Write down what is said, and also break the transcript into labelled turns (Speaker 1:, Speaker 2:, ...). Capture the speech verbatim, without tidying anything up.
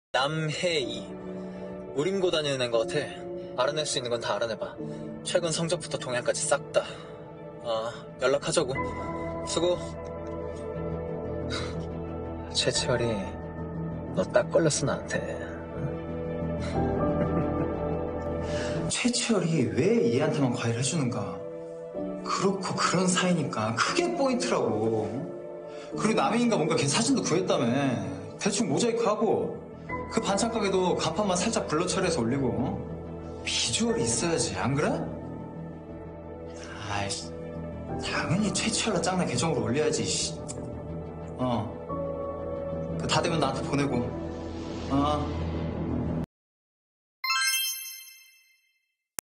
Speaker 1: 남혜이. 우린고 다니는 애인 것 같아. 알아낼 수 있는 건 다 알아내봐. 최근 성적부터 동향까지 싹 다. 아, 연락하자고. 수고. 최치열이 너 딱 걸렸어 나한테.
Speaker 2: 최치열이 왜 얘한테만 과외를 해주는가? 그렇고 그런 사이니까 그게 포인트라고. 그리고 남인가 뭔가 걔 사진도 구했다며. 대충 모자이크하고 그 반찬 가게도 간판만 살짝 블러 처리해서 올리고. 비주얼이 있어야지, 안 그래? 아이씨, 당연히 최치열나 짱나 계정으로 올려야지. 씨. 어, 다 되면 나한테 보내고. 어.